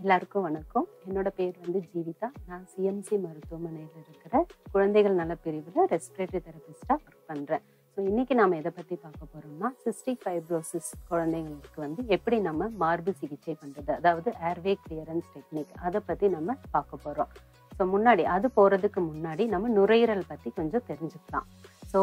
எல்லாருக்கும் வணக்கம். என்னோட பேர் வந்து ஜீவிதா. நான் சிஎம்சி மருத்துவமனையில் இருக்கிற குழந்தைகள் நல பிரிவில் ரெஸ்பிரேட்டரி தெரபிஸ்டாக ஒர்க் பண்ணுறேன். ஸோ இன்னைக்கு நாம் எதை பற்றி பார்க்க போகிறோம்னா, சிஸ்டிக் ஃபைப்ரோசிஸ் குழந்தைங்களுக்கு வந்து எப்படி நம்ம மார்பு சிகிச்சை பண்ணுறது, அதாவது ஏர்வே கிளியரன்ஸ் டெக்னிக், அதை பற்றி நம்ம பார்க்க போகிறோம். ஸோ முன்னாடி அது போகிறதுக்கு முன்னாடி நம்ம நுரையீரல் பற்றி கொஞ்சம் தெரிஞ்சுக்கலாம். ஸோ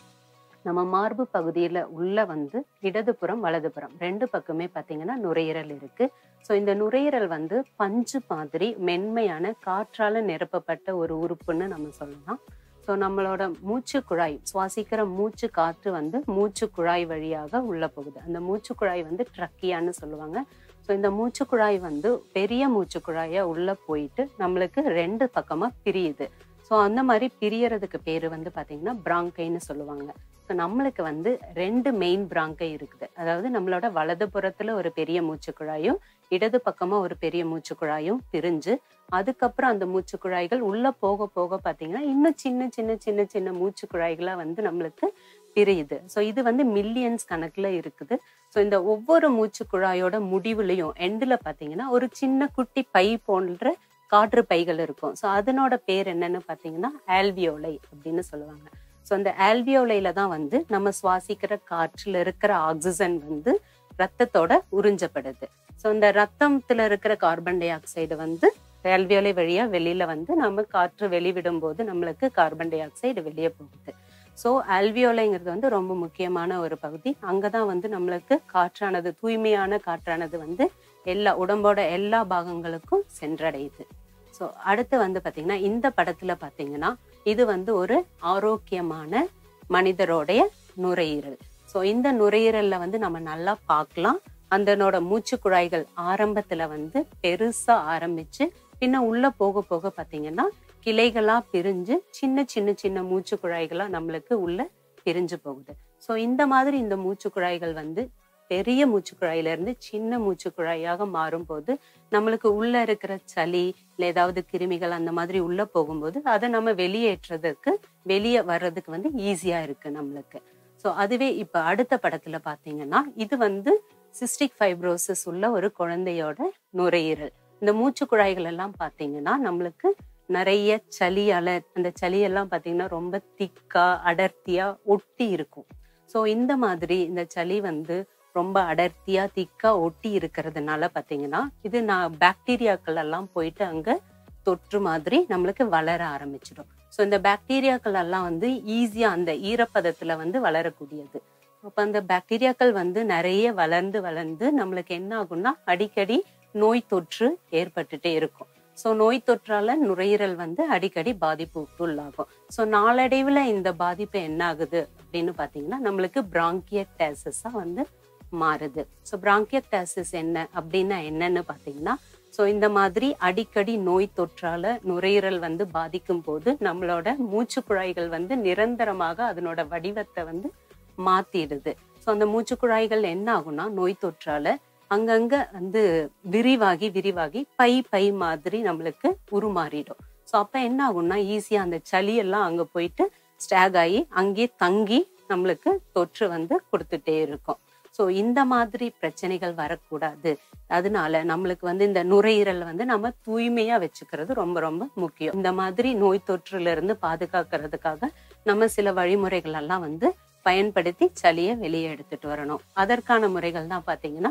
நம்ம மார்பு பகுதியில் உள்ள வந்து இடதுபுறம் வலதுபுறம் ரெண்டு பக்கமே பார்த்தீங்கன்னா நுரையீரல் இருக்கு. ஸோ இந்த நுரையீரல் வந்து பஞ்சு மாதிரி மென்மையான காற்றால நிரப்பப்பட்ட ஒரு உறுப்புன்னு நம்ம சொல்லலாம். ஸோ நம்மளோட மூச்சு குழாய், சுவாசிக்கிற மூச்சு காற்று வந்து மூச்சு குழாய் வழியாக உள்ள போகுது. அந்த மூச்சு குழாய் வந்து ட்ரக்கியான்னு சொல்லுவாங்க. ஸோ இந்த மூச்சு குழாய் வந்து பெரிய மூச்சு குழாயா உள்ள போயிட்டு நம்மளுக்கு ரெண்டு பக்கமா பிரியுது. ஸோ அந்த மாதிரி பிரியறதுக்கு பேரு வந்து பார்த்தீங்கன்னா பிராங்கைன்னு சொல்லுவாங்க. ஸோ நம்மளுக்கு வந்து ரெண்டு மெயின் பிராங்கை இருக்குது. அதாவது நம்மளோட வலது புறத்துல ஒரு பெரிய மூச்சு குழாயும் இடது பக்கமா ஒரு பெரிய மூச்சு குழாயும் பிரிஞ்சு, அதுக்கப்புறம் அந்த மூச்சு குழாய்கள் உள்ள போக போக பார்த்தீங்கன்னா இன்னும் சின்ன சின்ன சின்ன சின்ன மூச்சு குழாய்களா வந்து நம்மளுக்கு பிரியுது. ஸோ இது வந்து மில்லியன்ஸ் கணக்குல இருக்குது. ஸோ இந்த ஒவ்வொரு மூச்சு குழாயோட முடிவுலையும் எண்டில் பார்த்தீங்கன்னா ஒரு சின்ன குட்டி பை போன்ற காற்று பைகள் இருக்கும். ஸோ அதனோட பேர் என்னன்னு பார்த்தீங்கன்னா ஆல்வியோலை அப்படின்னு சொல்லுவாங்க. ஸோ அந்த ஆல்வியோலையில தான் வந்து நம்ம சுவாசிக்கிற காற்றுல இருக்கிற ஆக்சிஜன் வந்து ரத்தத்தோட உறிஞ்சப்படுது. ஸோ இந்த ரத்தத்துல இருக்கிற கார்பன் டை ஆக்சைடு வந்து ஆல்வியோலை வழியா வெளியில வந்து நம்ம காற்று வெளிவிடும் போது நம்மளுக்கு கார்பன் டை ஆக்சைடு வெளியே போகுது. ஸோ ஆல்வியோலைங்கிறது வந்து ரொம்ப முக்கியமான ஒரு பகுதி. அங்கதான் வந்து நம்மளுக்கு காற்றானது, தூய்மையான காற்றானது வந்து உடம்போட எல்லா பாகங்களுக்கும் சென்றடையுது. ஸோ அடுத்து வந்து பார்த்தீங்கன்னா இந்த படத்துல பார்த்தீங்கன்னா இது வந்து ஒரு ஆரோக்கியமான மனிதரோடைய நுரையீரல். ஸோ இந்த நுரையீரல்ல வந்து நம்ம நல்லா பார்க்கலாம். அந்தனோட மூச்சு குழாய்கள் ஆரம்பத்துல வந்து பெருசா ஆரம்பிச்சு பின்ன உள்ள போக போக பார்த்தீங்கன்னா கிளைகளா பிரிஞ்சு சின்ன சின்ன சின்ன மூச்சு குழாய்களா நம்மளுக்கு உள்ள பிரிஞ்சு போகுது. ஸோ இந்த மாதிரி இந்த மூச்சு குழாய்கள் வந்து பெரிய மூச்சு குழாயில இருந்து சின்ன மூச்சு குழாயாக மாறும் போது நம்மளுக்கு உள்ள இருக்கிற சளி இல்லை ஏதாவது கிருமிகள் அந்த மாதிரி உள்ள போகும்போது அதை நம்ம வெளியேற்றுறதுக்கு, வெளியே வர்றதுக்கு வந்து ஈஸியா இருக்கு நம்மளுக்கு. ஸோ அதுவே இப்ப அடுத்த படத்துல பாத்தீங்கன்னா இது வந்து சிஸ்டிக் ஃபைப்ரோசிஸ் உள்ள ஒரு குழந்தையோட நுரையீரல். இந்த மூச்சு குழாய்கள் எல்லாம் பாத்தீங்கன்னா நம்மளுக்கு நிறைய சளியால, அந்த சளியெல்லாம் பாத்தீங்கன்னா ரொம்ப திக்கா அடர்த்தியா ஒட்டி இருக்கும். ஸோ இந்த மாதிரி இந்த சளி வந்து ரொம்ப அடர்த்தியா திக்கா ஒட்டி இருக்கிறதுனால பாத்தீங்கன்னா இது பாக்டீரியாக்கள் எல்லாம் போயிட்டு அங்க தொற்று மாதிரி நம்மளுக்கு வளர ஆரம்பிச்சிடும். ஸோ இந்த பாக்டீரியாக்கள் எல்லாம் வந்து ஈஸியா அந்த ஈரப்பதத்துல வந்து வளரக்கூடியது. அப்ப அந்த பாக்டீரியாக்கள் வந்து நிறைய வளர்ந்து வளர்ந்து நம்மளுக்கு என்ன ஆகும்னா அடிக்கடி நோய் தொற்று ஏற்பட்டுட்டே இருக்கும். ஸோ நோய் தொற்றால நுரையீரல் வந்து அடிக்கடி பாதிப்புக்கு உள்ளாகும். ஸோ நாளடைவுல இந்த பாதிப்பு என்ன ஆகுது அப்படின்னு பாத்தீங்கன்னா நம்மளுக்கு பிராங்கியக்டாசிஸா வந்து மாறுது. ஸோ பிராங்கியக்டாசிஸ் என்ன அப்படின்னா என்னன்னு பாத்தீங்கன்னா, ஸோ இந்த மாதிரி அடிக்கடி நோய் தொற்றால நுரையீரல் வந்து பாதிக்கும் போது நம்மளோட மூச்சு குழாய்கள் வந்து நிரந்தரமாக அதனோட வடிவத்தை வந்து மாத்திடுது. ஸோ அந்த மூச்சு குழாய்கள் என்ன ஆகும்னா நோய் தொற்றால அங்கங்க வந்து விரிவாகி விரிவாகி பை மாதிரி நம்மளுக்கு உருமாறிடும். ஸோ அப்ப என்ன ஆகும்னா ஈஸியா அந்த சளி எல்லாம் அங்க போயிட்டு ஸ்டாக் ஆகி அங்கே தங்கி நம்மளுக்கு தொற்று வந்து கொடுத்துட்டே இருக்கும். ஸோ இந்த மாதிரி பிரச்சனைகள் வரக்கூடாது. அதனால நம்மளுக்கு வந்து இந்த நுரையீரல் வந்து நம்ம தூய்மையா வச்சுக்கிறது ரொம்ப ரொம்ப முக்கியம். இந்த மாதிரி நோய் தொற்றுல இருந்து பாதுகாக்கிறதுக்காக நம்ம சில வழிமுறைகள் எல்லாம் வந்து பயன்படுத்தி சளியை வெளியே எடுத்துட்டு வரணும். அதற்கான முறைகள் தான் பாத்தீங்கன்னா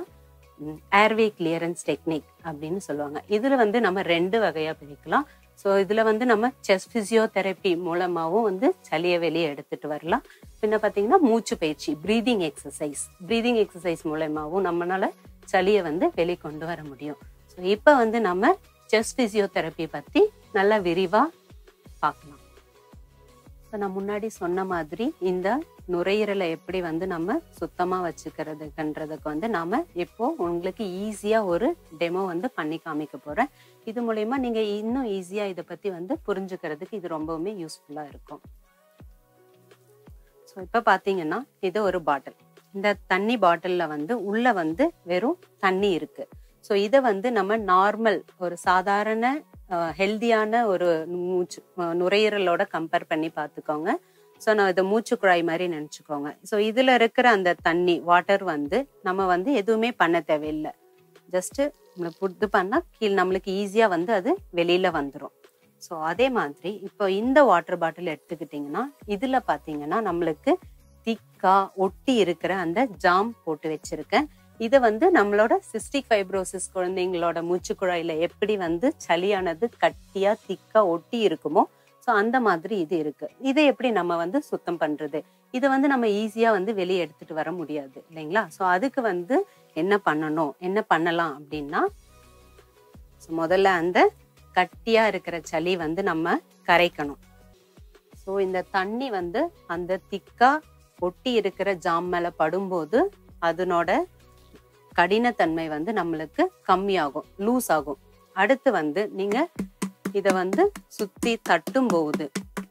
ஏர்வே கிளியரன்ஸ் டெக்னிக் அப்படின்னு சொல்லுவாங்க. இதுல வந்து நம்ம ரெண்டு வகையா பிரிக்கலாம். ஸோ இதுல வந்து நம்ம செஸ்ட் பிசியோதெரப்பி மூலமாவும் வந்து சளியை வெளியே எடுத்துட்டு வரலாம். பின்ன பாத்தீங்கன்னா மூச்சு பயிற்சி, பிரீதிங் எக்ஸசைஸ் மூலமாவும் நம்மளால சளியை வந்து வெளியே கொண்டு வர முடியும். ஸோ இப்ப வந்து நம்ம செஸ்ட் பிசியோதெரப்பி பத்தி நல்லா விரிவா பார்க்கலாம். நான் முன்னாடி சொன்ன மாதிரி இந்த நுரையீரலை எப்படி வந்து நம்ம சுத்தமா வச்சுக்கிறதுன்றதுக்கு வந்து நாம இப்போ உங்களுக்கு ஈஸியா ஒரு டெமோ வந்து பண்ணி காமிக்க போறேன். இது மூலயமா நீங்க இன்னும் ஈஸியா இதை பத்தி வந்து புரிஞ்சுக்கிறதுக்கு இது ரொம்பவுமே யூஸ்ஃபுல்லா இருக்கும். ஸோ இப்ப பாத்தீங்கன்னா இது ஒரு பாட்டில். இந்த தண்ணி பாட்டில்ல வந்து உள்ள வந்து வெறும் தண்ணி இருக்கு. ஸோ இதை வந்து நம்ம நார்மல் ஒரு சாதாரண ஹெல்தியான ஒரு நுரையீரலோட கம்பேர் பண்ணி பார்த்துக்கோங்க. ஸோ நான் இதை மூச்சு குழாய் மாதிரி நினச்சிக்கோங்க. ஸோ இதில் இருக்கிற அந்த தண்ணி வாட்டர் வந்து நம்ம வந்து எதுவுமே பண்ண தேவையில்லை. ஜஸ்ட் நம்மளுக்கு இது பண்ணால் கீழே நம்மளுக்கு ஈஸியாக வந்து அது வெளியில் வந்துடும். ஸோ அதே மாதிரி இப்போ இந்த வாட்டர் பாட்டில் எடுத்துக்கிட்டிங்கன்னா இதில் பார்த்தீங்கன்னா நம்மளுக்கு திக்கா ஒட்டி இருக்கிற அந்த ஜாம் போட்டு வச்சிருக்கேன். இதை வந்து நம்மளோட சிஸ்டிக் ஃபைப்ரோசிஸ் குழந்தைங்களோட மூச்சுக்குழாயில எப்படி வந்து சளியானது கட்டியா திக்கா ஒட்டி இருக்குமோ ஸோ அந்த மாதிரி இது இருக்கு. இதை எப்படி நம்ம வந்து சுத்தம் பண்றது? இதை வந்து நம்ம ஈஸியா வந்து வெளியே எடுத்துட்டு வர முடியாது இல்லைங்களா? ஸோ அதுக்கு வந்து என்ன பண்ணணும், என்ன பண்ணலாம் அப்படின்னா, முதல்ல அந்த கட்டியா இருக்கிற சளி வந்து நம்ம கரைக்கணும். ஸோ இந்த தண்ணி வந்து அந்த திக்கா ஒட்டி இருக்கிற ஜாம் மேல படும்போது அதனோட கடினத்தன்மை வந்து நம்மளுக்கு கம்மியாகும், லூஸ் ஆகும். அடுத்து வந்து நீங்க இத வந்து சுத்தி தட்டும்போது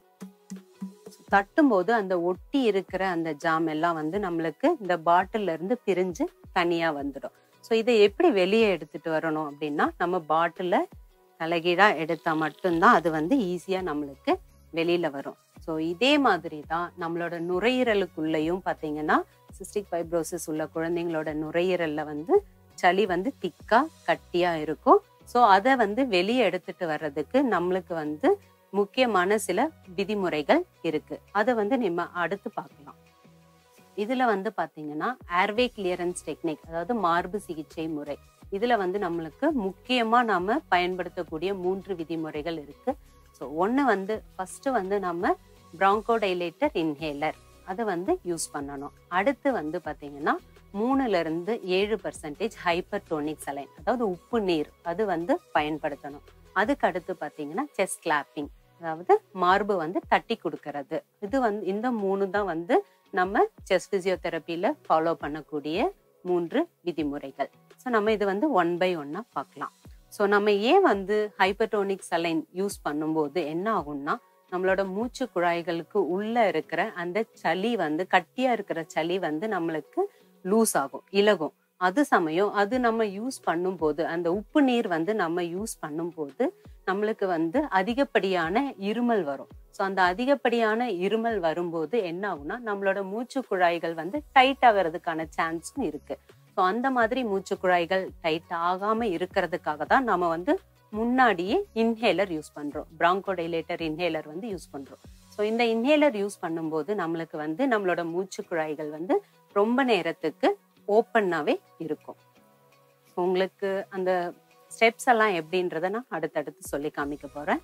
அந்த ஒட்டி இருக்கிற அந்த ஜாம் எல்லாம் வந்து நம்மளுக்கு இந்த பாட்டில்ல இருந்து பிரிஞ்சு தனியா வந்துடும். ஸோ இதை எப்படி வெளியே எடுத்துட்டு வரணும் அப்படின்னா, நம்ம பாட்டில தலைகீழா எடுத்தா மட்டும்தான் அது வந்து ஈஸியா நம்மளுக்கு வெளியில வரும். ஸோ இதே மாதிரி தான் நம்மளோட நுரையீரலுக்குள்ளேயும் பார்த்தீங்கன்னா சிஸ்டிக் ஃபைப்ரோசிஸ் உள்ள குழந்தைங்களோட நுரையீரல்ல வந்து சளி வந்து திக்கா கட்டியா இருக்கும். ஸோ அதை வந்து வெளியே எடுத்துட்டு வர்றதுக்கு நம்மளுக்கு வந்து முக்கியமான சில விதிமுறைகள் இருக்கு. அதை வந்து நம்ம அடுத்து பார்க்கலாம். இதுல வந்து பாத்தீங்கன்னா ஏர்வே கிளியரன்ஸ் டெக்னிக், அதாவது மார்பு சிகிச்சை முறை. இதுல வந்து நம்மளுக்கு முக்கியமா நாம பயன்படுத்தக்கூடிய 3 விதிமுறைகள் இருக்கு. ஸோ ஒன்று வந்து ஃபர்ஸ்ட் வந்து நம்ம பிராங்கோடைலேட்டர் இன்ஹேலர் அதை வந்து யூஸ் பண்ணணும். அடுத்து வந்து பார்த்தீங்கன்னா 3-7% ஹைப்பர்டோனிக் சலைன், அதாவது உப்பு நீர், அது வந்து பயன்படுத்தணும். அதுக்கு அடுத்து பார்த்தீங்கன்னா செஸ்ட் கிளாப்பிங், அதாவது மார்பு வந்து தட்டி கொடுக்கறது. இது வந்து இந்த 3 தான் வந்து நம்ம செஸ்ட் பிசியோதெரப்பியில ஃபாலோ பண்ணக்கூடிய 3 விதிமுறைகள். ஸோ நம்ம இது வந்து 1 by 1 பார்க்கலாம். ஸோ நம்ம ஏன் வந்து ஹைப்பர்டோனிக் சலைன் யூஸ் பண்ணும்போது என்ன ஆகும்னா, நம்மளோட மூச்சு குழாய்களுக்கு உள்ள இருக்கிற அந்த சளி வந்து கட்டியா இருக்கிற சளி வந்து நம்மளுக்கு லூஸ் ஆகும், இலகும். அது சமயம் அது நம்ம யூஸ் பண்ணும்போது, அந்த உப்பு நீர் வந்து நம்ம யூஸ் பண்ணும்போது நம்மளுக்கு வந்து அதிகப்படியான இருமல் வரும். ஸோ அந்த அதிகப்படியான இருமல் வரும்போது என்ன ஆகும்னா, நம்மளோட மூச்சு குழாய்கள் வந்து டைட் ஆகிறதுக்கான சான்ஸும் இருக்கு. ஸோ அந்த மாதிரி மூச்சு குழாய்கள் டைட் ஆகாம இருக்கிறதுக்காக தான் நம்ம வந்து முன்னாடியே இன்ஹேலர் யூஸ் பண்றோம், பிராங்கோடைலேட்டர் இன்ஹேலர் வந்து யூஸ் பண்றோம். ஸோ இந்த இன்ஹேலர் யூஸ் பண்ணும்போது நம்மளுக்கு வந்து நம்மளோட மூச்சு குழாய்கள் வந்து ரொம்ப நேரத்துக்கு ஓப்பனாவே இருக்கும். உங்களுக்கு அந்த ஸ்டெப்ஸ் எல்லாம் எப்படின்றத நான் அடுத்தடுத்து சொல்லி காமிக்க போறேன்.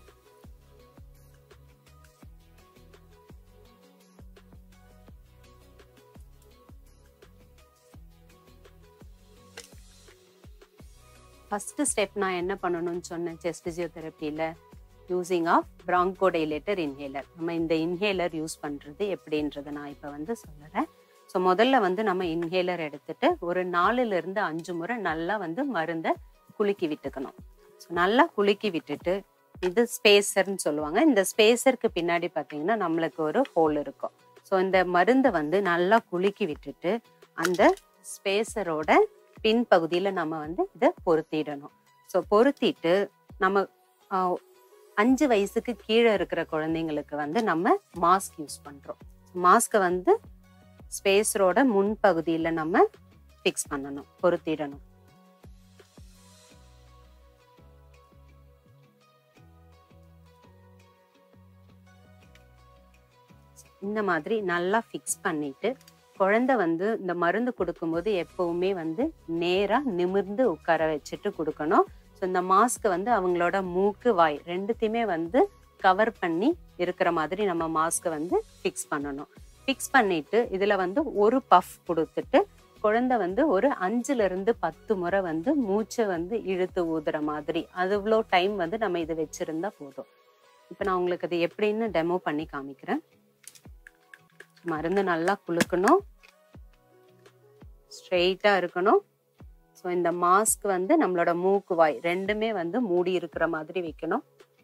ஃபர்ஸ்ட் ஸ்டெப் நான் என்ன பண்ணணும்னு சொன்னேன் செஸ்ட் பிசியோதெரப்பியில, யூசிங் ஆஃப் பிராங்கோடைலேட்டர் இன்ஹேலர். நம்ம இந்த இன்ஹேலர் யூஸ் பண்றது எப்படின்றத நான் இப்போ வந்து சொல்லுறேன். ஸோ முதல்ல வந்து நம்ம இன்ஹேலர் எடுத்துட்டு ஒரு 4-5 முறை நல்லா வந்து மருந்தை குலுக்கி விட்டுக்கணும். ஸோ நல்லா குலுக்கி விட்டுட்டு, இது ஸ்பேசர்ன்னு சொல்லுவாங்க. இந்த ஸ்பேசருக்கு பின்னாடி பார்த்தீங்கன்னா நம்மளுக்கு ஒரு ஹோல் இருக்கும். ஸோ இந்த மருந்தை வந்து நல்லா குலுக்கி விட்டுட்டு அந்த ஸ்பேசரோட பின்பகுதியில் நம்ம வந்து இதை பொருத்திடணும். ஸோ பொருத்திட்டு நம்ம 5 வயசுக்கு கீழே இருக்கிற குழந்தைங்களுக்கு வந்து நம்ம மாஸ்க் யூஸ் பண்றோம். மாஸ்கை வந்து ஸ்பேஸரோட முன்பகுதியில் நம்ம ஃபிக்ஸ் பண்ணணும், பொருத்திடணும். இந்த மாதிரி நல்லா ஃபிக்ஸ் பண்ணிட்டு குழந்தை வந்து இந்த மருந்து கொடுக்கும்போது எப்பவுமே வந்து நேரா நிமிர்ந்து உட்கார வச்சுட்டு கொடுக்கணும். ஸோ இந்த மாஸ்க் வந்து அவங்களோட மூக்கு, வாய் ரெண்டுத்தையுமே வந்து கவர் பண்ணி இருக்கிற மாதிரி நம்ம மாஸ்கை வந்து ஃபிக்ஸ் பண்ணணும். ஃபிக்ஸ் பண்ணிட்டு இதுல வந்து ஒரு பஃப் கொடுத்துட்டு குழந்தை வந்து ஒரு 5-10 முறை வந்து மூச்சை வந்து இழுத்து ஊதுற மாதிரி, அவ்வளோ டைம் வந்து நம்ம இதை வச்சிருந்தா போதும். இப்போ நான் உங்களுக்கு அது எப்படின்னு டெமோ பண்ணி காமிக்கிறேன். மருந்து நல்லா குலுக்கணும், ஸ்ட்ரெயிட்டா இருக்கணும். ஸோ இந்த மாஸ்க் வந்து நம்மளோட மூக்கு, வாய் ரெண்டுமே வந்து மூடி இருக்கிற மாதிரி வைக்கணும்.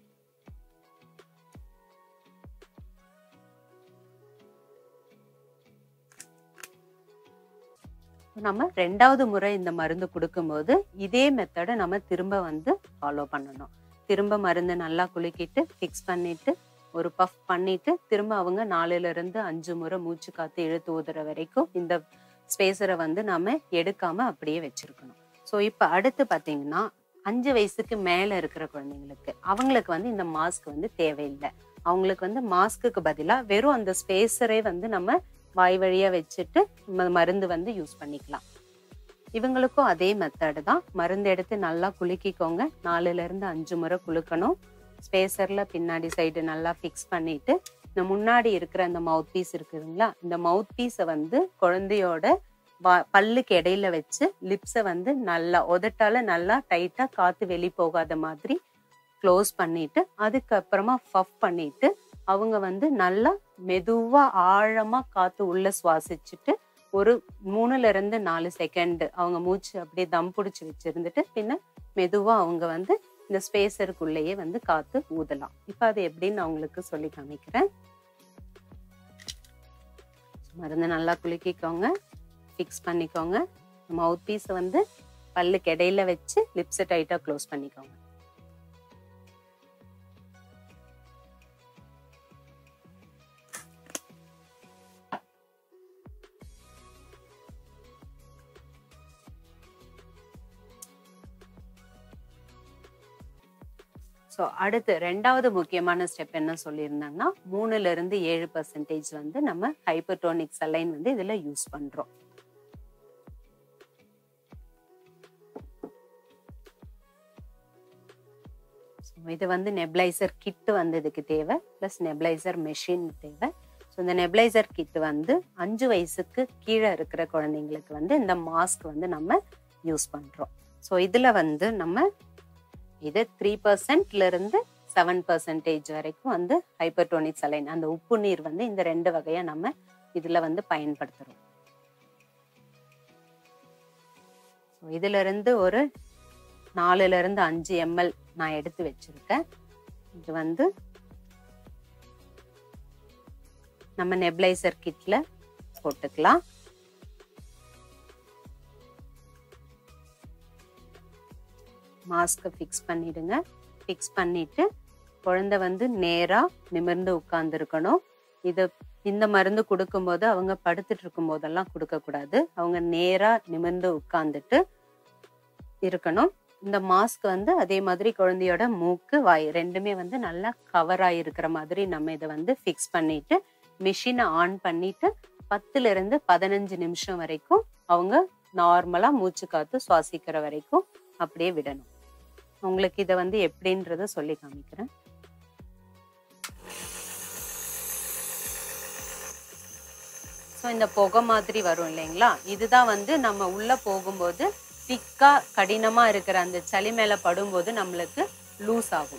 நம்ம 2வது முறை இந்த மருந்து கொடுக்கும்போது இதே மெத்தடை நம்ம திரும்ப வந்து ஃபாலோ பண்ணணும். திரும்ப மருந்து நல்லா குலுக்கிட்டு ஃபிக்ஸ் பண்ணிட்டு ஒரு பஃப் பண்ணிட்டு திரும்ப அவங்க 4-5 முறை மூச்சு காத்து இழுத்து ஊதுற வரைக்கும் இந்த ஸ்பேசரை வந்து நாம எடுக்காம அப்படியே வச்சிருக்கணும். ஸோ இப்போ அடுத்து பார்த்தீங்கன்னா 5 வயசுக்கு மேலே இருக்கிற குழந்தைங்களுக்கு அவங்களுக்கு வந்து இந்த மாஸ்க் வந்து தேவையில்லை. அவங்களுக்கு வந்து மாஸ்க்குக்கு பதிலாக வெறும் அந்த ஸ்பேஸரே வந்து நம்ம வாய் வழியாக வச்சுட்டு மருந்து வந்து யூஸ் பண்ணிக்கலாம். இவங்களுக்கும் அதே மெத்தடு தான். மருந்து எடுத்து நல்லா குலுக்கிக்கோங்க. 4லேருந்து 5 முறை குலுக்கணும். ஸ்பேசரில் பின்னாடி சைடு நல்லா ஃபிக்ஸ் பண்ணிட்டு இந்த முன்னாடி இருக்கிற அந்த மவுத் பீஸ் இருக்குதுங்களா, இந்த மவுத் பீஸை வந்து குழந்தையோட பல்லுக்கு இடையில வச்சு லிப்ஸை வந்து நல்லா உதட்டால நல்லா டைட்டா காத்து வெளி போகாத மாதிரி க்ளோஸ் பண்ணிட்டு அதுக்கப்புறமா பஃப் பண்ணிட்டு அவங்க வந்து நல்லா மெதுவா ஆழமா காத்து உள்ள சுவாசிச்சுட்டு ஒரு 3லேருந்து 4 செகண்ட் அவங்க மூச்சு அப்படியே தம் பிடிச்சி வச்சிருந்துட்டு பின்ன மெதுவா அவங்க வந்து இந்த ஸ்பேசருக்குள்ளேயே வந்து காத்து ஊதலாம். இப்ப அது எப்படின்னு அவங்களுக்கு சொல்லி காமிக்கிறேன். மருந்து நல்லா குலுக்கிக்கோங்க, ஃபிக்ஸ் பண்ணிக்கோங்க. மவுத் பீஸை வந்து பல்லுக்கு இடையில வச்சு லிப்ஸை டைட்டா க்ளோஸ் பண்ணிக்கோங்க. ஸோ அடுத்து 2வது முக்கியமான ஸ்டெப் என்ன சொல்லியிருந்தாங்கன்னா 3லேருந்து 7% வந்து நம்ம ஹைப்பர்டோனிக் சலைன் வந்து இதில் யூஸ் பண்ணுறோம். இது வந்து நெப்லைசர் கிட்டு வந்து இதுக்கு தேவை, ப்ளஸ் நெப்லைசர் மெஷின் தேவை. ஸோ இந்த நெப்லைசர் கிட்டு வந்து 5 வயசுக்கு கீழே இருக்கிற குழந்தைங்களுக்கு வந்து இந்த மாஸ்க் வந்து நம்ம யூஸ் பண்ணுறோம். ஸோ இதில் வந்து நம்ம இது 3%லேருந்து 7% வரைக்கும் வந்து ஹைப்பர்டோனிக் சலைன் அந்த உப்பு நீர் வந்து இந்த 2 வகையா நம்ம இதுல வந்து பயன்படுத்துறோம். இதுல இருந்து ஒரு 4லேருந்து 5 ml நான் எடுத்து வச்சிருக்கேன். இது வந்து நம்ம நெப்லைசர் கிட்ல போட்டுக்கலாம். மாஸ்கை ஃபிக்ஸ் பண்ணிடுங்க. ஃபிக்ஸ் பண்ணிட்டு குழந்தை வந்து நேரா நிமிர்ந்து உட்கார்ந்துருக்கணும். இந்த மருந்து கொடுக்கும்போது அவங்க படுத்துட்டு இருக்கும் போதெல்லாம் கொடுக்கக்கூடாது. அவங்க நேரா நிமிர்ந்து உட்கார்ந்துட்டு இருக்கணும். இந்த மாஸ்க் வந்து அதே மாதிரி குழந்தையோட மூக்கு வாய் 2மே வந்து நல்லா கவர் ஆகிருக்கிற மாதிரி நம்ம இதை வந்து ஃபிக்ஸ் பண்ணிட்டு மிஷினை ஆன் பண்ணிட்டு 10லேருந்து 15 நிமிஷம் வரைக்கும் அவங்க நார்மலா மூச்சு காத்து சுவாசிக்கிற வரைக்கும் அப்படியே விடணும். உங்களுக்கு இதை வந்து எப்படின்றத சொல்லி காமிக்கிறேன். ஸோ இந்த புகை மாதிரி வரும் இல்லைங்களா, இதுதான் வந்து நம்ம உள்ள போகும்போது திக்கா கடினமா இருக்கிற அந்த சளி மேல படும்போது நம்மளுக்கு லூஸ் ஆகும்.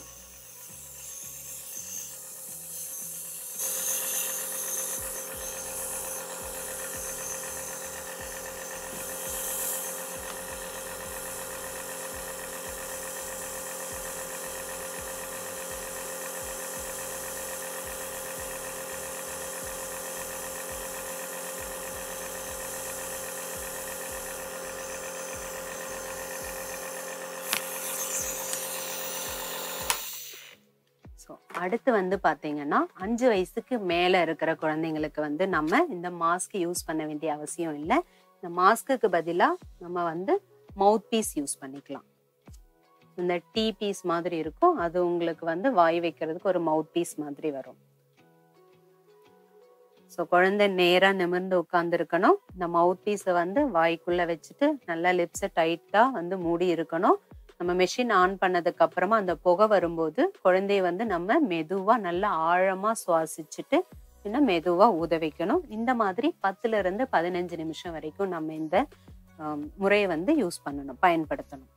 அடுத்து வந்து பாத்தீங்கன்னா 5 வயசுக்கு மேல இருக்கிற குழந்தைங்களுக்கு வந்து நம்ம இந்த மாஸ்க் யூஸ் பண்ண வேண்டிய அவசியம் இல்லை. இந்த மாஸ்க்கு பதிலா நம்ம வந்து மவுத் பீஸ் யூஸ் பண்ணிக்கலாம். இந்த டீ பீஸ் மாதிரி இருக்கும், அது உங்களுக்கு வந்து வாய் வைக்கிறதுக்கு ஒரு மவுத் பீஸ் மாதிரி வரும். ஸோ குழந்தை நேரா நிமிர்ந்து உட்கார்ந்து இருக்கணும். இந்த மவுத் பீஸை வந்து வாய்க்குள்ள வச்சுட்டு நல்லா லிப்ஸை டைட்டா வந்து மூடி இருக்கணும். நம்ம மெஷின் ஆன் பண்ணதுக்கு அப்புறமா அந்த புகை வரும்போது குழந்தைய வந்து நம்ம மெதுவா நல்லா ஆழமா சுவாசிச்சுட்டு இன்னும் மெதுவா ஊத வைக்கணும். இந்த மாதிரி 10லேருந்து 15 நிமிஷம் வரைக்கும் நம்ம இந்த முறையை வந்து யூஸ் பண்ணணும், பயன்படுத்தணும்.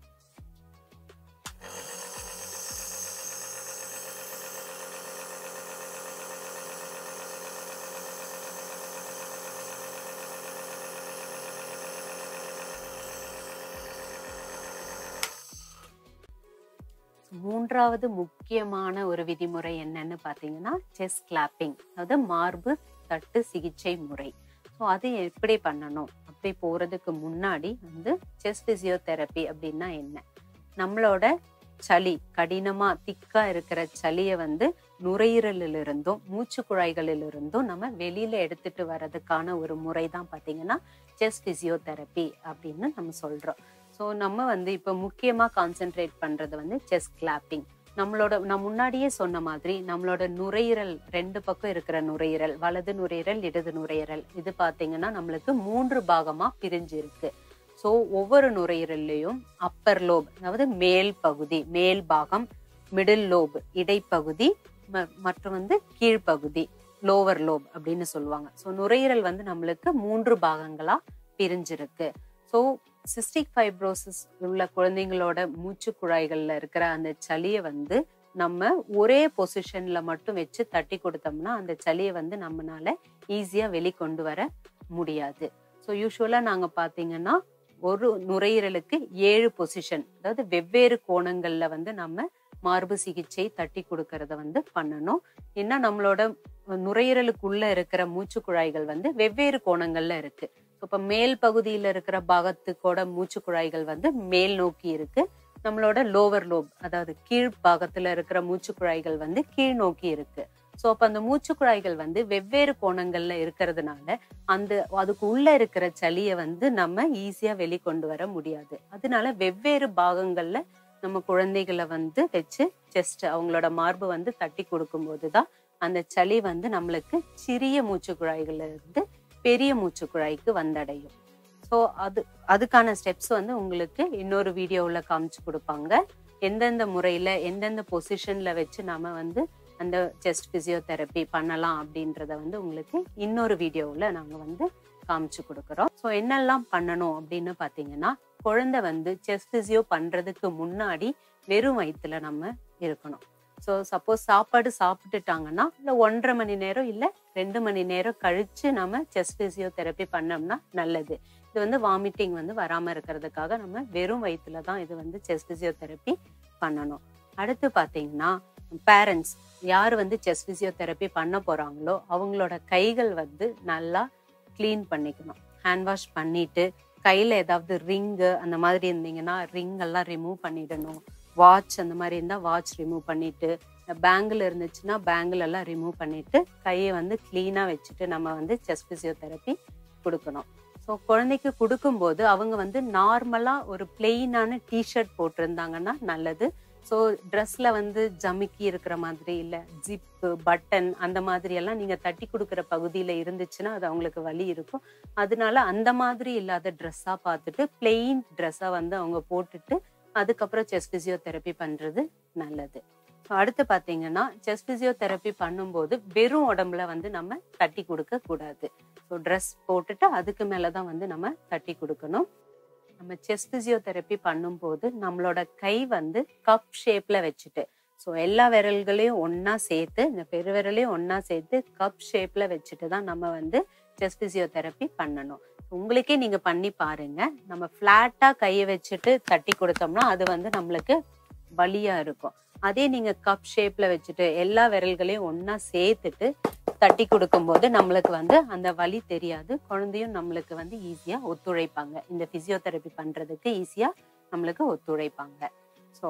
மூன்றாவது முக்கியமான ஒரு விதிமுறை என்னன்னு பாத்தீங்கன்னா செஸ்ட் கிளாப்பிங், அதாவது மார்பு தட்டு சிகிச்சை முறை. ஸோ அது எப்படி பண்ணணும் அப்படி போறதுக்கு முன்னாடி வந்து செஸ்ட் பிசியோதெரப்பி அப்படின்னா என்ன, நம்மளோட சளி கடினமா திக்கா இருக்கிற சளியை வந்து நுரையீரலிலிருந்தும் மூச்சு குழாய்களிலிருந்தும் நம்ம வெளியில எடுத்துட்டு வர்றதுக்கான ஒரு முறை தான் பாத்தீங்கன்னா செஸ்ட் பிசியோதெரப்பி அப்படின்னு நம்ம சொல்றோம். ஸோ நம்ம வந்து இப்போ முக்கியமாக கான்சென்ட்ரேட் பண்ணுறது வந்து செஸ்ட் கிளாப்பிங். நான் முன்னாடியே சொன்ன மாதிரி நம்மளோட நுரையீரல் 2 பக்கம் இருக்கிற நுரையீரல், வலது நுரையீரல், இடது நுரையீரல், இது பார்த்தீங்கன்னா நம்மளுக்கு 3 பாகமாக பிரிஞ்சு இருக்கு. ஸோ ஒவ்வொரு நுரையீரல்லையும் அப்பர் லோப், அதாவது மேல் பகுதி, மேல் பாகம், மிடில் லோப் இடைப்பகுதி, மற்றும் வந்து கீழ்ப்பகுதி லோவர் லோப் அப்படின்னு சொல்லுவாங்க. ஸோ நுரையீரல் வந்து நம்மளுக்கு 3 பாகங்களா பிரிஞ்சிருக்கு. ஸோ சிஸ்டிக் ஃபைப்ரோசிஸ் உள்ள குழந்தைங்களோட மூச்சு குழாய்கள்ல இருக்கிற அந்த சளியை வந்து நம்ம ஒரே பொசிஷன்ல மட்டும் வச்சு தட்டி கொடுத்தோம்னா அந்த சளியை வந்து நம்மளால ஈஸியா வெளிக்கொண்டு வர முடியாது. ஸோ யூஸ்வலா நாங்க பாத்தீங்கன்னா ஒரு நுரையீரலுக்கு 7 பொசிஷன், அதாவது வெவ்வேறு கோணங்கள்ல வந்து நம்ம மார்பு சிகிச்சை தட்டி கொடுக்கறத வந்து பண்ணணும். ஏன்னா நம்மளோட நுரையீரலுக்குள்ள இருக்கிற மூச்சு குழாய்கள் வந்து வெவ்வேறு கோணங்கள்ல இருக்கு. இப்ப மேல் பகுதியில இருக்கிற பாகத்துக்கோட மூச்சு குழாய்கள் வந்து மேல் நோக்கி இருக்கு. நம்மளோட லோவர் லோப், அதாவது கீழ் பாகத்துல இருக்கிற மூச்சு குழாய்கள் வந்து கீழ் நோக்கி இருக்கு. ஸோ அப்ப அந்த மூச்சு குழாய்கள் வந்து வெவ்வேறு கோணங்கள்ல இருக்கிறதுனால அதுக்கு உள்ள இருக்கிற சளியை வந்து நம்ம ஈஸியா வெளிக்கொண்டு வர முடியாது. அதனால வெவ்வேறு பாகங்கள்ல நம்ம குழந்தைகளை வந்து வச்சு செஸ்ட் அவங்களோட மார்பு வந்து தட்டி கொடுக்கும் போதுதான் அந்த சளி வந்து நம்மளுக்கு சிறிய மூச்சு குழாய்கள்ல இருந்து பெரிய மூச்சு குழாய்க்கு வந்தடையும். ஸோ அதுக்கான ஸ்டெப்ஸ் வந்து உங்களுக்கு இன்னொரு வீடியோவில் காமிச்சு கொடுப்பாங்க. எந்தெந்த முறையில எந்தெந்த பொசிஷன்ல வச்சு நாம வந்து அந்த செஸ்ட் பிசியோதெரப்பி பண்ணலாம் அப்படின்றத வந்து உங்களுக்கு இன்னொரு வீடியோவில் நாங்கள் வந்து காமிச்சு கொடுக்குறோம். ஸோ என்னெல்லாம் பண்ணணும் அப்படின்னு பார்த்தீங்கன்னா, குழந்தை வந்து செஸ்ட் பிசியோ பண்றதுக்கு முன்னாடி வெறும் வயிற்றுல நம்ம இருக்கணும். ஸோ சப்போஸ் சாப்பாடு சாப்பிட்டுட்டாங்கன்னா இல்லை 1.5 மணி நேரம் இல்லை 2 மணி நேரம் கழிச்சு நம்ம செஸ்ட் பிசியோதெரப்பி பண்ணோம்னா நல்லது. இது வந்து வாமிட்டிங் வந்து வராமல் இருக்கிறதுக்காக நம்ம வெறும் வயிற்றுல தான் இது வந்து செஸ்ட் பிசியோதெரப்பி பண்ணணும். அடுத்து பார்த்தீங்கன்னா, பேரண்ட்ஸ் யார் வந்து செஸ்ட் பிசியோதெரப்பி பண்ண போறாங்களோ அவங்களோட கைகள் வந்து நல்லா கிளீன் பண்ணிக்கணும். ஹேண்ட் வாஷ் பண்ணிட்டு கையில ஏதாவது ரிங்கு அந்த மாதிரி இருந்தீங்கன்னா ரிங் எல்லாம் ரிமூவ் பண்ணிடணும். வாட்ச் அந்த மாதிரி இருந்தால் வாட்ச் ரிமூவ் பண்ணிட்டு, பேங்கிள் இருந்துச்சுன்னா பேங்கிள் எல்லாம் ரிமூவ் பண்ணிட்டு கையை வந்து கிளீனாக வச்சுட்டு நம்ம வந்து செஸ்ட் பிசியோதெரப்பி கொடுக்கணும். ஸோ குழந்தைக்கு கொடுக்கும்போது அவங்க வந்து நார்மலாக ஒரு பிளெயினான டிஷர்ட் போட்டிருந்தாங்கன்னா நல்லது. ஸோ ட்ரெஸ்ல வந்து ஜமிக்கி இருக்கிற மாதிரி இல்லை ஜிப்பு பட்டன் அந்த மாதிரி எல்லாம் நீங்கள் தட்டி கொடுக்குற பகுதியில் இருந்துச்சுன்னா அது அவங்களுக்கு வலி இருக்கும். அதனால அந்த மாதிரி இல்லாத ட்ரெஸ்ஸாக பார்த்துட்டு பிளெயின் ட்ரெஸ்ஸாக வந்து அவங்க போட்டுட்டு அதுக்கப்புறம் செஸ்ட் பிசியோதெரப்பி பண்ணுறது நல்லது. ஸோ அடுத்து பார்த்தீங்கன்னா, செஸ்ட் பிசியோதெரப்பி பண்ணும்போது வெறும் உடம்புல வந்து நம்ம தட்டி கொடுக்க கூடாது. ஸோ ட்ரெஸ் போட்டுட்டு அதுக்கு மேலே தான் வந்து நம்ம தட்டி கொடுக்கணும். நம்ம செஸ்ட் பிசியோதெரப்பி பண்ணும்போது நம்மளோட கை வந்து கப் ஷேப்ல வச்சுட்டு, ஸோ எல்லா விரல்களையும் ஒன்னா சேர்த்து, இந்த பெருவிரலையும் ஒன்னா சேர்த்து கப் ஷேப்ல வச்சுட்டு தான் நம்ம வந்து செஸ்ட் பிசியோதெரப்பி பண்ணணும். உங்களுக்கே நீங்க பண்ணி பாருங்க. நம்ம பிளாட்டா கையை வச்சுட்டு தட்டி கொடுத்தோம்னா அது வந்து நம்மளுக்கு வலியா இருக்கும். அதே நீங்க கப் ஷேப்ல வச்சுட்டு எல்லா விரல்களையும் ஒன்னா சேர்த்துட்டு தட்டி கொடுக்கும்போது நம்மளுக்கு வந்து அந்த வலி தெரியாது. குழந்தையும் நம்மளுக்கு வந்து ஈஸியா ஒத்துழைப்பாங்க. இந்த பிசியோதெரப்பி பண்றதுக்கு ஈஸியா நம்மளுக்கு ஒத்துழைப்பாங்க. ஸோ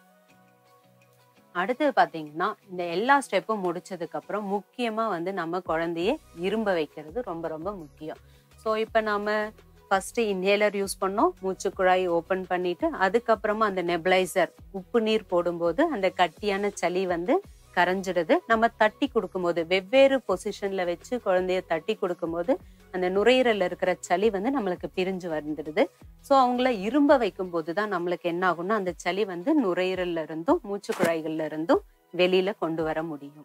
அடுத்தது பாத்தீங்கன்னா, இந்த எல்லா ஸ்டெப்பும் முடிச்சதுக்கு அப்புறம் முக்கியமா வந்து நம்ம குழந்தைய இரும்ப வைக்கிறது ரொம்ப ரொம்ப முக்கியம். ஸோ இப்போ நாம ஃபர்ஸ்ட் இன்ஹேலர் யூஸ் பண்ணோம், மூச்சு குழாய் ஓப்பன் பண்ணிட்டு அதுக்கப்புறமா அந்த நெபுலைசர் உப்பு நீர் போடும்போது அந்த கட்டியான சளி வந்து கரைஞ்சிடுது. நம்ம தட்டி கொடுக்கும்போது வெவ்வேறு பொசிஷன்ல வச்சு குழந்தைய தட்டி கொடுக்கும்போது அந்த நுரையீரல்ல இருக்கிற சளி வந்து நம்மளுக்கு பிரிஞ்சு வந்துடுது. ஸோ அவங்கள இரும்ப வைக்கும் போதுதான் நம்மளுக்கு என்ன ஆகும்னா அந்த சளி வந்து நுரையீரல்ல இருந்தும் மூச்சு குழாய்கள்ல இருந்தும் வெளியில கொண்டு வர முடியும்.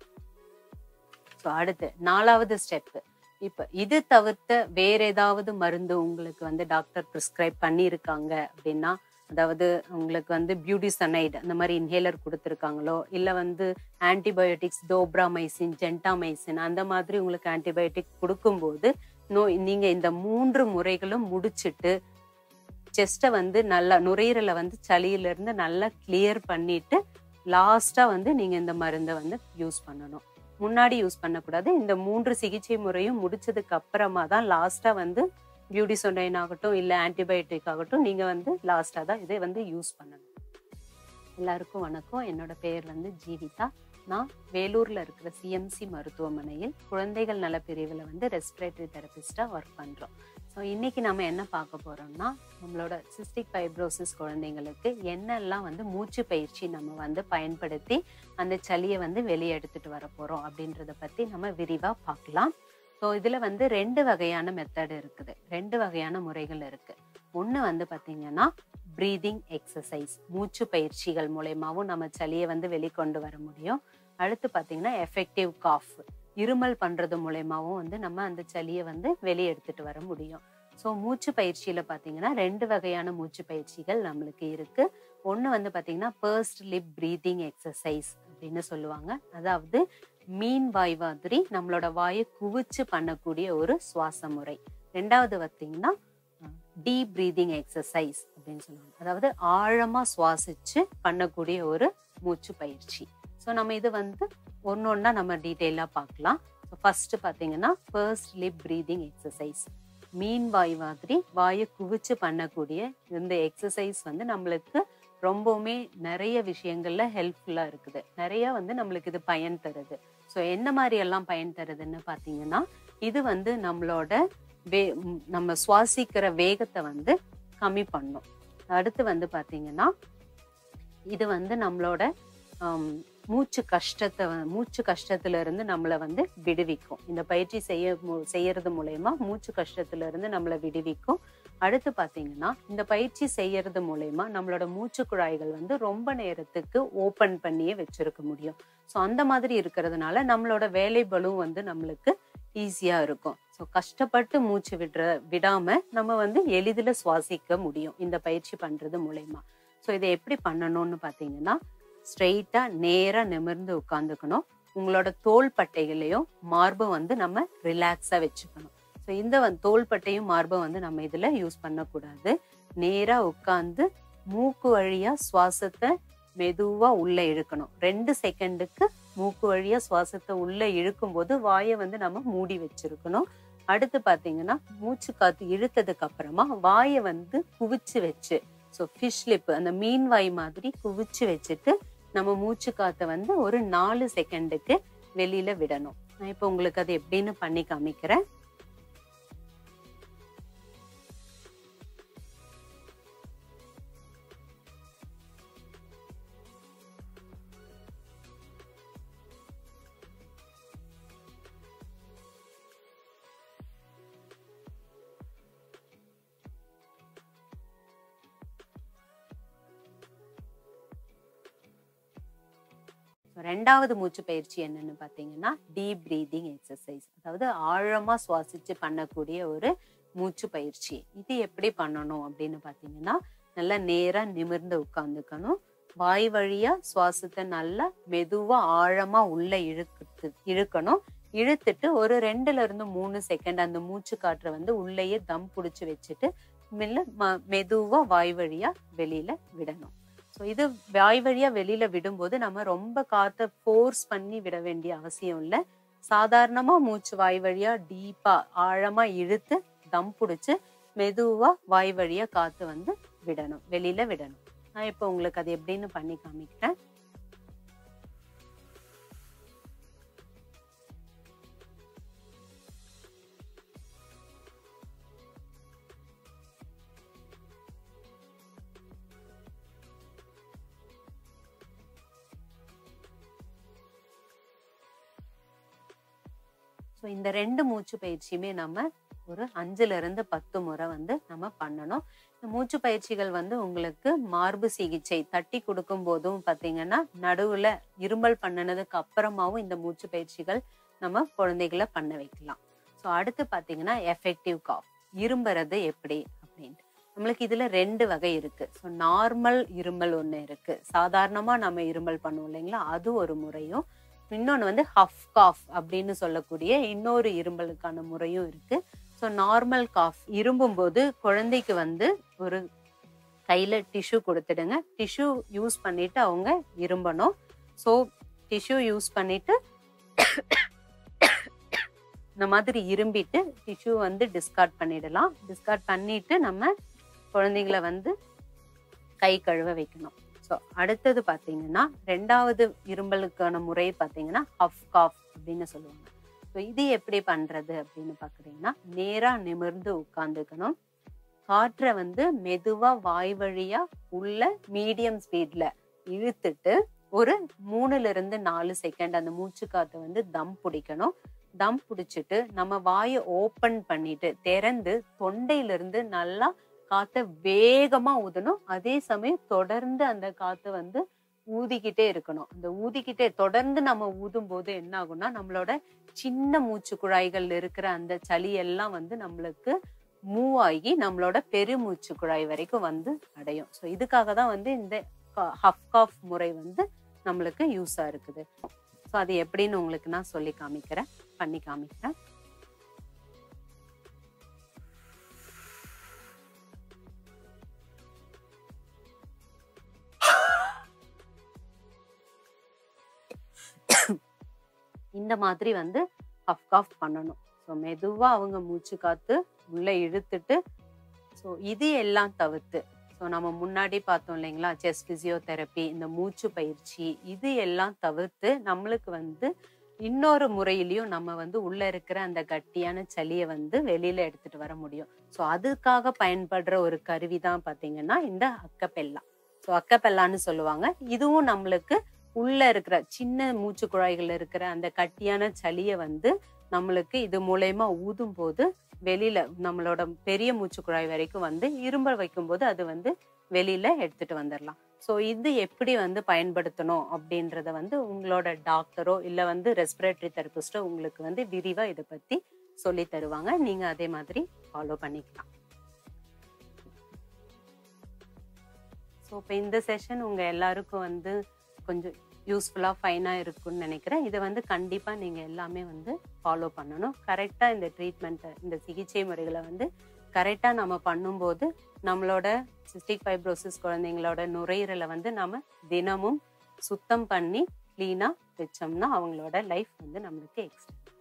ஸோ அடுத்து 4வது ஸ்டெப். இப்ப இது தவிர்த்த வேற ஏதாவது மருந்து உங்களுக்கு வந்து டாக்டர் பிரிஸ்கிரைப் பண்ணியிருக்காங்க அப்படின்னா, அதாவது உங்களுக்கு வந்து பியூட்டிசனைட் அந்த மாதிரி இன்ஹேலர் கொடுத்துருக்காங்களோ, இல்லை வந்து ஆன்டிபயோட்டிக்ஸ் டோப்ராமைசின், ஜென்டாமைசின் அந்த மாதிரி உங்களுக்கு ஆன்டிபயோட்டிக் கொடுக்கும்போது நீங்க இந்த 3 முறைகளும் முடிச்சுட்டு செஸ்ட்டை வந்து நல்லா நுரையீரலை வந்து சளியிலிருந்து நல்லா கிளியர் பண்ணிட்டு லாஸ்டா வந்து நீங்க இந்த மருந்தை வந்து யூஸ் பண்ணணும். முன்னாடி யூஸ் பண்ணக்கூடாது. இந்த 3 சிகிச்சை முறையும் முடிச்சதுக்கு அப்புறமா தான் லாஸ்டா வந்து பியூட்டிசனைன் ஆகட்டும் இல்லை ஆன்டிபயோட்டிக் ஆகட்டும் நீங்க வந்து லாஸ்டா தான் இதை வந்து யூஸ் பண்ணணும். எல்லாருக்கும் வணக்கம். என்னோட பெயர் வந்து ஜீவிதா. நான் வேலூர்ல இருக்கிற சிஎம்சி மருத்துவமனையில் குழந்தைகள் நல பிரிவில் வந்து ரெஸ்பிரேட்டரி தெரபிஸ்டா ஒர்க் பண்றோம். ஸோ இன்னைக்கு நம்ம என்ன பார்க்க போறோம்னா, நம்மளோட சிஸ்டிக் ஃபைப்ரோசிஸ் குழந்தைங்களுக்கு என்னெல்லாம் வந்து மூச்சு பயிற்சி நம்ம வந்து பயன்படுத்தி அந்த சளியை வந்து வெளியே எடுத்துட்டு வர போறோம் அப்படின்றத பத்தி நம்ம விரிவா பார்க்கலாம். ஸோ இதுல வந்து 2 வகையான மெத்தட் இருக்குது, 2 வகையான முறைகள் இருக்கு. ஒன்று வந்து பார்த்தீங்கன்னா ப்ரீதிங் எக்ஸசைஸ், மூச்சு பயிற்சிகள் மூலயமாவும் நம்ம சளியை வந்து வெளிக்கொண்டு வர முடியும். அடுத்து பார்த்தீங்கன்னா எஃபெக்டிவ் காஃப், இருமல் பண்றது மூலயமாவும் வந்து நம்ம அந்த சளியை வந்து வெளியே எடுத்துட்டு வர முடியும். ஸோ மூச்சு பயிற்சியில பார்த்தீங்கன்னா 2 வகையான மூச்சு பயிற்சிகள் நம்மளுக்கு இருக்கு. ஒன்று வந்து பார்த்தீங்கன்னா பர்ஸ்ட் லிப் ப்ரீதிங் எக்ஸசைஸ் அப்படின்னு சொல்லுவாங்க. அதாவது மீன் வாய் மாதிரி நம்மளோட வாயை குவிச்சு பண்ணக்கூடிய ஒரு சுவாச முறை. 2வது பார்த்தீங்கன்னா டீப் ப்ரீதிங் எக்ஸசைஸ் அப்படின்னு சொல்லுவாங்க. அதாவது ஆழமா சுவாசிச்சு பண்ணக்கூடிய ஒரு மூச்சு பயிற்சி. ஸோ நம்ம இது வந்து ஒன்னொன்னா நம்ம டீட்டெயிலாக பார்க்கலாம். ஃபர்ஸ்ட் பார்த்தீங்கன்னா first lip breathing exercise. Mean வாய் மாதிரி வாயை குவிச்சு பண்ணக்கூடிய இந்த எக்ஸசைஸ் வந்து நம்மளுக்கு ரொம்பவுமே நிறைய விஷயங்கள்ல ஹெல்ப்ஃபுல்லா இருக்குது. நிறைய வந்து நம்மளுக்கு இது பயன் தருது. ஸோ என்ன மாதிரி எல்லாம் பயன் தருதுன்னு பார்த்தீங்கன்னா, இது வந்து நம்மளோட நம்ம சுவாசிக்கிற வேகத்தை வந்து கம்மி பண்ணும். அடுத்து வந்து பார்த்தீங்கன்னா இது வந்து நம்மளோட மூச்சு கஷ்டத்துல இருந்து நம்மளை வந்து விடுவிக்கும். இந்த பயிற்சி செய்யறது மூலயமா மூச்சு கஷ்டத்துல இருந்து நம்மளை விடுவிக்கும். அடுத்து பாத்தீங்கன்னா இந்த பயிற்சி செய்யறது மூலயமா நம்மளோட மூச்சு குழாய்கள் வந்து ரொம்ப நேரத்துக்கு ஓபன் பண்ணியே வச்சிருக்க முடியும். ஸோ அந்த மாதிரி இருக்கிறதுனால நம்மளோட வேலை பளுவும் வந்து நம்மளுக்கு ஈஸியா இருக்கும். ஸோ கஷ்டப்பட்டு மூச்சு விடாம நம்ம வந்து எளிதில் சுவாசிக்க முடியும் இந்த பயிற்சி பண்றது மூலயமா. ஸோ இதை எப்படி பண்ணணும்னு பாத்தீங்கன்னா, ஸ்ட்ரெயிட்டா நேரா நிமிர்ந்து உட்காந்துக்கணும். உங்களோட தோள் பட்டைகளையும் மார்பை வந்து நம்ம ரிலாக்ஸா வச்சுக்கணும். ஸோ இந்த தோள்பட்டையும் மார்பை வந்து நம்ம இதுல யூஸ் பண்ணக்கூடாது. நேரா உட்காந்து மூக்கு வழியா சுவாசத்தை மெதுவா உள்ள இழுக்கணும். 2 செகண்டுக்கு மூக்கு வழியா சுவாசத்தை உள்ள இழுக்கும் போது வாயை வந்து நம்ம மூடி வச்சிருக்கணும். அடுத்து பாத்தீங்கன்னா மூச்சு காத்து இழுத்ததுக்கு அப்புறமா வாயை வந்து குவிச்சு வச்சு, ஸோ ஃபிஷ் லிப் அந்த மீன் வாய் மாதிரி குவிச்சு வச்சுட்டு நம்ம மூச்சு காத்தை வந்து ஒரு 4 செகண்டுக்கு வெளியில விடணும். நான் இப்போ உங்களுக்கு அது எப்படின்னு பண்ணி காமிக்கிறேன். ரெண்டாவது மூச்சு பயிற்சி என்னன்னு பாத்தீங்கன்னா டீப் ப்ரீதிங் எக்ஸசைஸ். அதாவது ஆழமா சுவாசிச்சு பண்ணக்கூடிய ஒரு மூச்சு பயிற்சி. இது எப்படி பண்ணணும் அப்படின்னு பாத்தீங்கன்னா, நல்லா நேரா நிமிர்ந்து உட்கார்ந்துக்கணும். வாய் வழியா சுவாசத்தை நல்லா மெதுவா ஆழமா உள்ள இழுக்கணும். இழுத்துட்டு ஒரு 2ல இருந்து 3 செகண்ட் அந்த மூச்சு காற்றை வந்து உள்ளேயே தம் புடிச்சு வச்சுட்டு மெதுவா வாய் வழியா வெளியில விடணும். ஸோ இது வாய் வழியா வெளியில விடும்போது நம்ம ரொம்ப காற்றை ஃபோர்ஸ் பண்ணி விட வேண்டிய அவசியம் இல்லை. சாதாரணமா மூச்சு வாய் வழியா டீப்பா ஆழமா இழுத்து தம் புடிச்சு மெதுவா வாய் வழியா காத்து வந்து விடணும், வெளியில விடணும். நான் இப்போ உங்களுக்கு அது எப்படின்னு பண்ணி காமிக்கிறேன். ஸோ இந்த 2 மூச்சு பயிற்சியுமே நம்ம ஒரு 5ல இருந்து 10 முறை வந்து நம்ம பண்ணணும். இந்த மூச்சு பயிற்சிகள் வந்து உங்களுக்கு மார்பு சிகிச்சை தட்டி கொடுக்கும் போதும் பார்த்தீங்கன்னா, நடுவுல இருமல் பண்ணினதுக்கு அப்புறமாவும் இந்த மூச்சு பயிற்சிகள் நம்ம குழந்தைகளை பண்ண வைக்கலாம். ஸோ அடுத்து பார்த்தீங்கன்னா எஃபெக்டிவ் காஃப், இரும்புறது எப்படி அப்படின்ட்டு. நம்மளுக்கு இதுல 2 வகை இருக்கு. ஸோ நார்மல் இருமல் ஒன்று இருக்கு, சாதாரணமா நம்ம இருமல் பண்ணுவோம் இல்லைங்களா, அது ஒரு முறையும். இன்னொன்று வந்து ஹஃப் காஃப் அப்படின்னு சொல்லக்கூடிய இன்னொரு இரும்பலுக்கான முறையும் இருக்கு. ஸோ நார்மல் காஃப், இரும்பும் போது குழந்தைக்கு வந்து ஒரு கையில டிஷ்யூ கொடுத்துடுங்க. டிஷ்யூ யூஸ் பண்ணிட்டு அவங்க இரும்பணும். ஸோ டிஷ்யூ யூஸ் பண்ணிட்டு இந்த மாதிரி இரும்பிட்டு டிஷ்யூ வந்து டிஸ்கார்ட் பண்ணிடலாம். டிஸ்கார்ட் பண்ணிட்டு நம்ம குழந்தைங்களை வந்து கை கழுவ வைக்கணும். ஸோ அடுத்தது பார்த்தீங்கன்னா 2வது இரும்பலுக்கான முறை பார்த்தீங்கன்னா ஹஃப் காஃப் அப்படின்னு சொல்லுவாங்க. ஸோ இது எப்படி பண்றது அப்படின்னு பாக்குறீங்கன்னா, நேரா நிமிர்ந்து உட்கார்ந்துக்கணும். காற்றை வந்து மெதுவா வாய் வழியா உள்ள மீடியம் ஸ்பீட்ல இழுத்துட்டு ஒரு 3ல இருந்து 4 செகண்ட் அந்த மூச்சு காத்தை வந்து தம் பிடிக்கணும். தம் பிடிச்சிட்டு நம்ம வாயை ஓப்பன் பண்ணிட்டு திறந்து தொண்டையிலிருந்து நல்லா காத்தை வேகமா ஊதணும். அதே சமயம் தொடர்ந்து அந்த காத்தை வந்து ஊதிக்கிட்டே இருக்கணும். அந்த ஊதிக்கிட்டே தொடர்ந்து நம்ம ஊதும் போது என்ன ஆகும்னா, நம்மளோட சின்ன மூச்சு குழாய்கள் இருக்கிற அந்த சளி எல்லாம் வந்து நம்மளுக்கு மூவ் ஆகி நம்மளோட பெருமூச்சு குழாய் வரைக்கும் வந்து அடையும். ஸோ இதுக்காக தான் வந்து இந்த ஹஃப் காஃப் முறை வந்து நம்மளுக்கு யூஸா இருக்குது. ஸோ அது எப்படின்னு உங்களுக்கு நான் சொல்லி காமிக்கிறேன், பண்ணி காமிக்கிறேன். இந்த மாதிரி வந்து ஹஃப் காஃப் பண்ணணும். ஸோ மெதுவா அவங்க மூச்சு காத்து உள்ள இழுத்துட்டு, ஸோ இது எல்லாம் தவிர்த்து, ஸோ நம்ம முன்னாடி பார்த்தோம் இல்லைங்களா, செஸ்ட் பிசியோதெரப்பி, இந்த மூச்சு பயிற்சி, இது எல்லாம் தவிர்த்து நம்மளுக்கு வந்து இன்னொரு முறையிலையும் நம்ம வந்து உள்ள இருக்கிற அந்த கட்டியான சளியை வந்து வெளியில எடுத்துட்டு வர முடியும். ஸோ அதுக்காக பயன்படுற ஒரு கருவி தான் பார்த்தீங்கன்னா இந்த அக்கப்பெல்லா. ஸோ அக்கப்பெல்லான்னு சொல்லுவாங்க. இதுவும் நம்மளுக்கு உள்ள இருக்கிற சின்ன மூச்சு குழாய்கள் இருக்கிற அந்த கட்டியான சளியை வந்து நம்மளுக்கு இது மூலயமா ஊதும் போது வெளியில நம்மளோட பெரிய மூச்சு குழாய் வரைக்கும் வந்து இரும்பல் வைக்கும் போது அது வந்து வெளியில எடுத்துட்டு வந்துடலாம். ஸோ இது எப்படி வந்து பயன்படுத்தணும் அப்படின்றத வந்து உங்களோட டாக்டரோ இல்ல வந்து ரெஸ்பிரேட்டரி தெரபிஸ்டோ உங்களுக்கு வந்து விரிவா இதை பத்தி சொல்லி தருவாங்க. நீங்க அதே மாதிரி ஃபாலோ பண்ணிக்கலாம். ஸோ இப்போ இந்த செஷன் உங்க எல்லாருக்கும் வந்து கொஞ்சம் யூஸ்ஃபுல்லா ஃபைனா இருக்கும்னு நினைக்கிறேன். இதை வந்து கண்டிப்பா நீங்க எல்லாமே வந்து ஃபாலோ பண்ணணும். கரெக்டா இந்த ட்ரீட்மெண்ட்டை, இந்த சிகிச்சை முறைகளை வந்து கரெக்டா நம்ம பண்ணும்போது நம்மளோட சிஸ்டிக் ஃபைப்ரோசிஸ் குழந்தைங்களோட நுரையீரலை வந்து நம்ம தினமும் சுத்தம் பண்ணி கிளீனா வச்சோம்னா அவங்களோட லைஃப் வந்து நம்மளுக்கு எக்ஸ்டெண்ட்